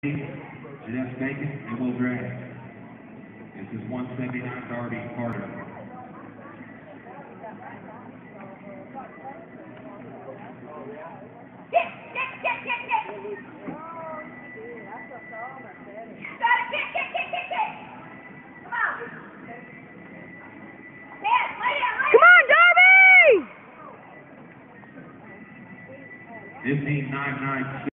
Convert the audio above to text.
Jeanette Bacon, and we'll drag. This is 179 Darby Carter. Come on, Darby! 15.99.